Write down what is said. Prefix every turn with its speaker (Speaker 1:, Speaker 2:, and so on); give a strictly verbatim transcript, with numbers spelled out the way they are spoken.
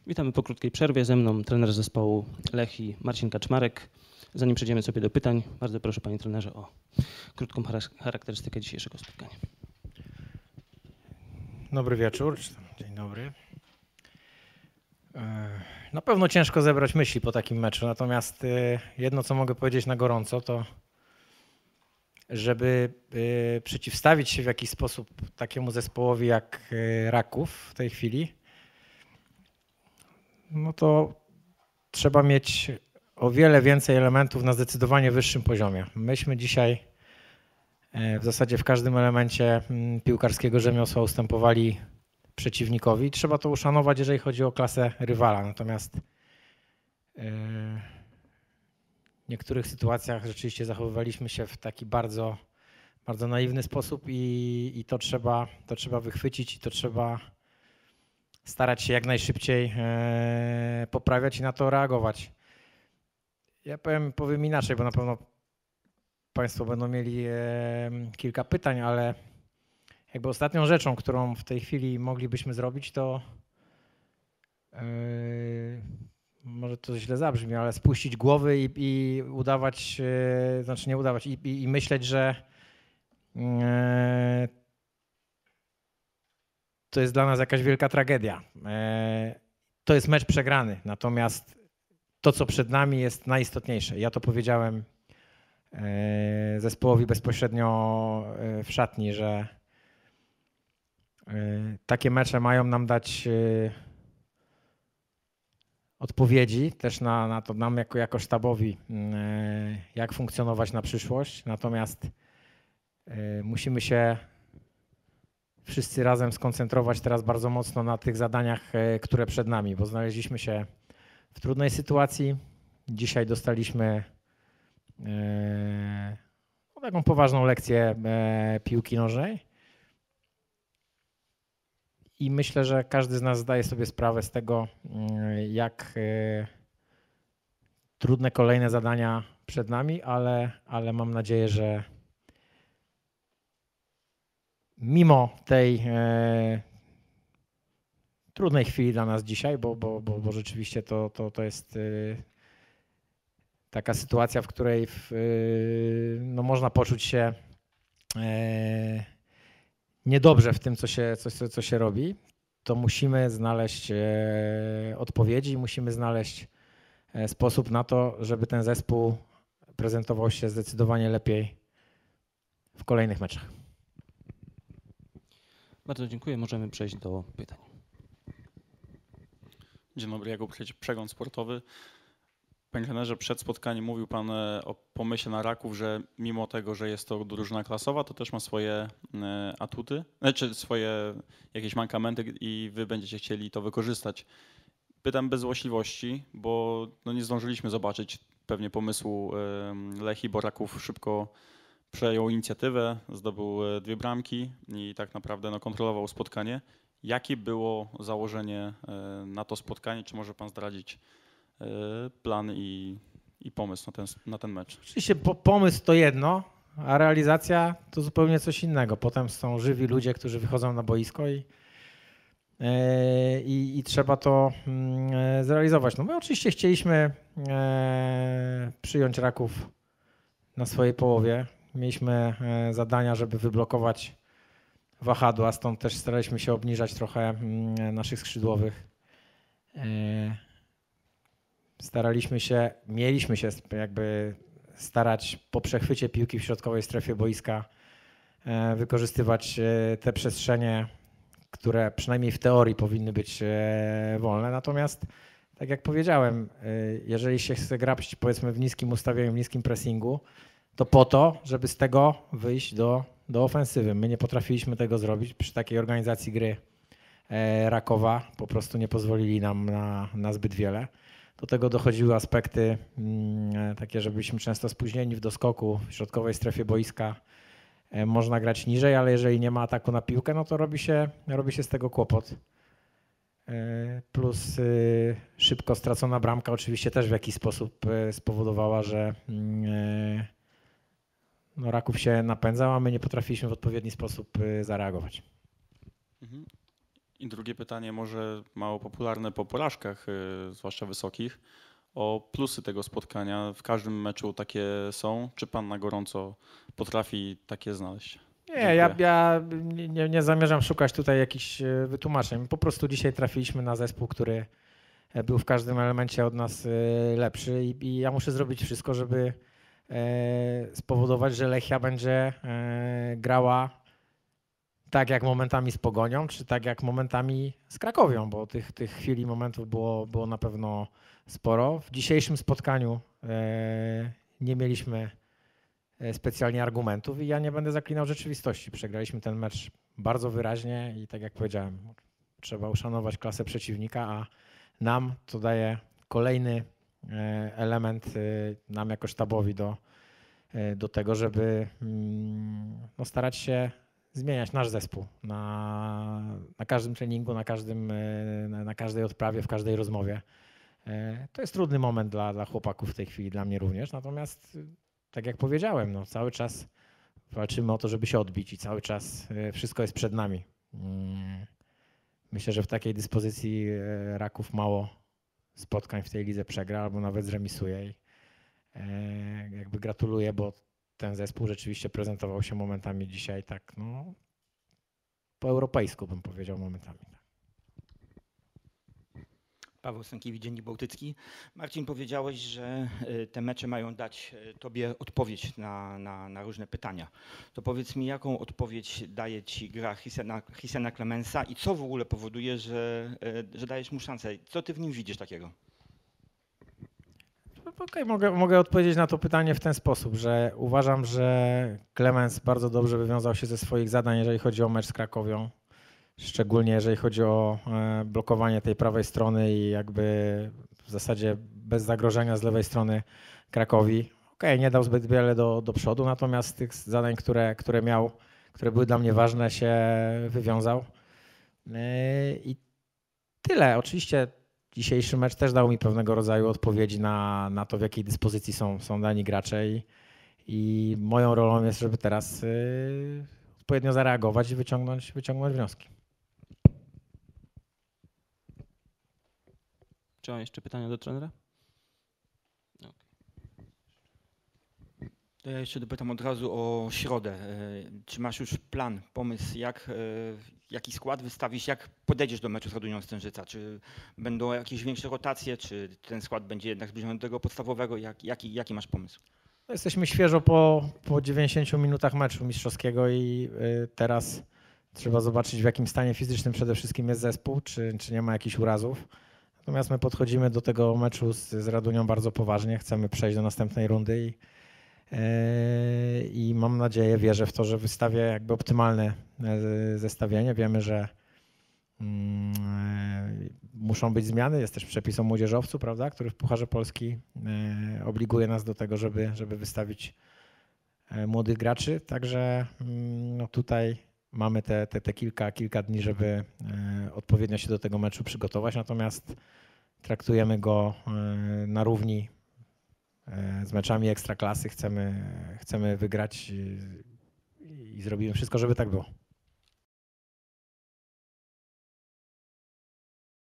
Speaker 1: Witamy po krótkiej przerwie. Ze mną trener zespołu Lechii Marcin Kaczmarek. Zanim przejdziemy sobie do pytań, bardzo proszę panie trenerze o krótką charakterystykę dzisiejszego spotkania.
Speaker 2: Dobry wieczór, dzień dobry. Na pewno ciężko zebrać myśli po takim meczu, natomiast jedno, co mogę powiedzieć na gorąco, to żeby przeciwstawić się w jakiś sposób takiemu zespołowi jak Raków w tej chwili, no to trzeba mieć o wiele więcej elementów na zdecydowanie wyższym poziomie. Myśmy dzisiaj w zasadzie w każdym elemencie piłkarskiego rzemiosła ustępowali przeciwnikowi. Trzeba to uszanować, jeżeli chodzi o klasę rywala. Natomiast w niektórych sytuacjach rzeczywiście zachowywaliśmy się w taki bardzo, bardzo naiwny sposób i, i to, trzeba, to trzeba wychwycić i to trzeba starać się jak najszybciej poprawiać i na to reagować. Ja powiem, powiem inaczej, bo na pewno Państwo będą mieli kilka pytań, ale jakby ostatnią rzeczą, którą w tej chwili moglibyśmy zrobić, to yy, może to źle zabrzmi, ale spuścić głowy i, i udawać, yy, znaczy nie udawać, i, i, i myśleć, że yy, to jest dla nas jakaś wielka tragedia. Yy, to jest mecz przegrany, natomiast to, co przed nami, jest najistotniejsze. Ja to powiedziałem zespołowi bezpośrednio w szatni, że takie mecze mają nam dać odpowiedzi też na, na to nam jako, jako sztabowi, jak funkcjonować na przyszłość. Natomiast musimy się wszyscy razem skoncentrować teraz bardzo mocno na tych zadaniach, które przed nami, bo znaleźliśmy się w trudnej sytuacji. Dzisiaj dostaliśmy no, taką poważną lekcję piłki nożnej i myślę, że każdy z nas zdaje sobie sprawę z tego, jak trudne kolejne zadania przed nami, ale, ale mam nadzieję, że mimo tej trudnej chwili dla nas dzisiaj, bo, bo, bo, bo rzeczywiście to, to, to jest taka sytuacja, w której w, no, można poczuć się e, niedobrze w tym, co się, co, co się robi, to musimy znaleźć e, odpowiedzi, musimy znaleźć e, sposób na to, żeby ten zespół prezentował się zdecydowanie lepiej w kolejnych meczach.
Speaker 1: Bardzo dziękuję. Możemy przejść do pytań.
Speaker 3: Dzień dobry, Jakub Chyć, Przegląd Sportowy. Panie trenerze, przed spotkaniem mówił Pan o pomyśle na Raków, że mimo tego, że jest to drużyna klasowa, to też ma swoje atuty, znaczy swoje jakieś mankamenty i Wy będziecie chcieli to wykorzystać. Pytam bez złośliwości, bo no nie zdążyliśmy zobaczyć pewnie pomysłu Lechii, bo Raków szybko przejął inicjatywę, zdobył dwie bramki i tak naprawdę no, kontrolował spotkanie. Jakie było założenie na to spotkanie? Czy może Pan zdradzić plan i, i pomysł na ten, na ten mecz?
Speaker 2: Oczywiście po, pomysł to jedno, a realizacja to zupełnie coś innego. Potem są żywi ludzie, którzy wychodzą na boisko i, i, i trzeba to zrealizować. No my oczywiście chcieliśmy przyjąć Raków na swojej połowie. Mieliśmy zadania, żeby wyblokować wahadła, stąd też staraliśmy się obniżać trochę naszych skrzydłowych. Staraliśmy się, mieliśmy się jakby starać po przechwycie piłki w środkowej strefie boiska wykorzystywać te przestrzenie, które przynajmniej w teorii powinny być wolne. Natomiast tak jak powiedziałem, jeżeli się chce grać powiedzmy w niskim ustawieniu, w niskim pressingu, to po to, żeby z tego wyjść do, do ofensywy. My nie potrafiliśmy tego zrobić przy takiej organizacji gry Rakowa. Po prostu nie pozwolili nam na, na zbyt wiele. Do tego dochodziły aspekty mm, takie, że byliśmy często spóźnieni w doskoku w środkowej strefie boiska. E, można grać niżej, ale jeżeli nie ma ataku na piłkę, no to robi się, robi się z tego kłopot. E, plus y, szybko stracona bramka oczywiście też w jakiś sposób y, spowodowała, że y, no, Raków się napędzał, a my nie potrafiliśmy w odpowiedni sposób y, zareagować.
Speaker 3: Mhm. I drugie pytanie, może mało popularne po porażkach, y, zwłaszcza wysokich, o plusy tego spotkania. W każdym meczu takie są. Czy pan na gorąco potrafi takie znaleźć?
Speaker 2: Nie, ja,
Speaker 3: Dziękuję.
Speaker 2: ja nie, nie zamierzam szukać tutaj jakichś e, wytłumaczeń. Po prostu dzisiaj trafiliśmy na zespół, który e, był w każdym elemencie od nas e, lepszy i, i ja muszę zrobić wszystko, żeby e, spowodować, że Lechia będzie e, grała tak jak momentami z Pogonią, czy tak jak momentami z Krakowią, bo tych, tych chwil i momentów było, było na pewno sporo. W dzisiejszym spotkaniu e, nie mieliśmy e, specjalnie argumentów i ja nie będę zaklinał rzeczywistości. Przegraliśmy ten mecz bardzo wyraźnie i tak jak powiedziałem, trzeba uszanować klasę przeciwnika, a nam to daje kolejny e, element e, nam jako sztabowi do, e, do tego, żeby mm, no, starać się zmieniać nasz zespół na, na każdym treningu, na, każdym, e, na, na każdej odprawie, w każdej rozmowie. E, To jest trudny moment dla, dla chłopaków w tej chwili, dla mnie również. Natomiast, e, tak jak powiedziałem, no, cały czas walczymy o to, żeby się odbić i cały czas e, wszystko jest przed nami. Mm, Myślę, że w takiej dyspozycji e, Raków mało spotkań w tej lidze przegra albo nawet zremisuje. I e, jakby gratuluję, bo ten zespół rzeczywiście prezentował się momentami dzisiaj tak, no, po europejsku bym powiedział momentami.
Speaker 4: Paweł Stankiewicz, Dziennik Bałtycki. Marcin, powiedziałeś, że y, te mecze mają dać y, tobie odpowiedź na, na, na różne pytania. To powiedz mi, jaką odpowiedź daje ci gra Hisena, Hisena Clemensa i co w ogóle powoduje, że, y, że dajesz mu szansę? Co ty w nim widzisz takiego?
Speaker 2: Okej, mogę, mogę odpowiedzieć na to pytanie w ten sposób, że uważam, że Clemens bardzo dobrze wywiązał się ze swoich zadań, jeżeli chodzi o mecz z Krakowią. Szczególnie jeżeli chodzi o e, blokowanie tej prawej strony i jakby w zasadzie bez zagrożenia z lewej strony Krakowi. Okej, nie dał zbyt wiele do, do przodu, natomiast tych zadań, które, które miał, które były dla mnie ważne, się wywiązał. E, I tyle. Oczywiście dzisiejszy mecz też dał mi pewnego rodzaju odpowiedzi na, na to, w jakiej dyspozycji są, są dani gracze i, i moją rolą jest, żeby teraz y, odpowiednio zareagować i wyciągnąć, wyciągnąć wnioski.
Speaker 1: Czy mam jeszcze pytania do trenera?
Speaker 4: To ja jeszcze dopytam od razu o środę. Y, Czy masz już plan, pomysł, jak, y, jaki skład wystawisz, jak podejdziesz do meczu z Radunią Stężyca? Czy będą jakieś większe rotacje, czy ten skład będzie jednak zbliżony do tego podstawowego? Jak, jaki, jaki masz pomysł?
Speaker 2: Jesteśmy świeżo po, po dziewięćdziesięciu minutach meczu mistrzowskiego i y, teraz trzeba zobaczyć, w jakim stanie fizycznym przede wszystkim jest zespół, czy, czy nie ma jakichś urazów. Natomiast my podchodzimy do tego meczu z, z Radunią bardzo poważnie, chcemy przejść do następnej rundy i, y, i mam nadzieję, wierzę w to, że wystawię jakby optymalne y, zestawienie. Wiemy, że y, muszą być zmiany, jest też przepis o młodzieżowcu, prawda, który w Pucharze Polski y, obliguje nas do tego, żeby, żeby wystawić y, młodych graczy. Także y, no tutaj mamy te, te, te kilka, kilka dni, żeby y, odpowiednio się do tego meczu przygotować. Natomiast traktujemy go y, na równi y, z meczami ekstraklasy. Chcemy, chcemy wygrać y, i zrobimy wszystko, żeby tak było.